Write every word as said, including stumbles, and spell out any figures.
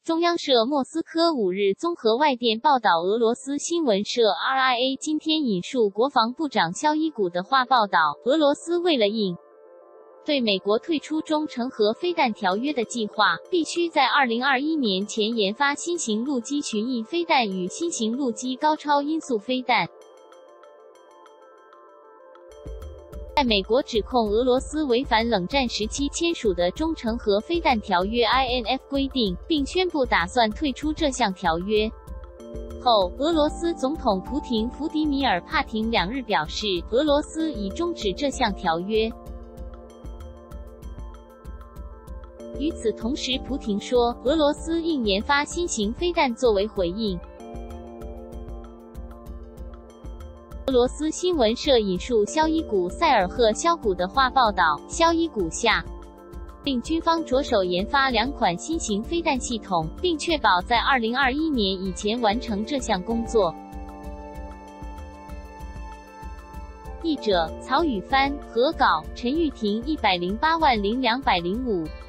中央社莫斯科五日综合外电报道，俄罗斯新闻社 R I A 今天引述国防部长肖伊古的话报道，俄罗斯为了应对美国退出中程核飞弹条约的计划，必须在二零二一年前研发新型陆基巡弋飞弹与新型陆基高超音速飞弹。在美国指控俄罗斯违反冷战时期签署的中程核飞弹条约 I N F 规定，并宣布打算退出这项条约后，俄罗斯总统普廷弗迪米尔·帕廷两日表示，俄罗斯已终止这项条约。与此同时，普廷说，俄罗斯应研发新型飞弹作为回应。俄罗斯新闻社引述肖伊古塞尔赫肖古的话报道，肖伊古下令军方着手研发两款新型飞弹系统，并确保在二零二一年以前完成这项工作。译者曹宇帆，核稿陈玉婷，一百零八万零两百零五。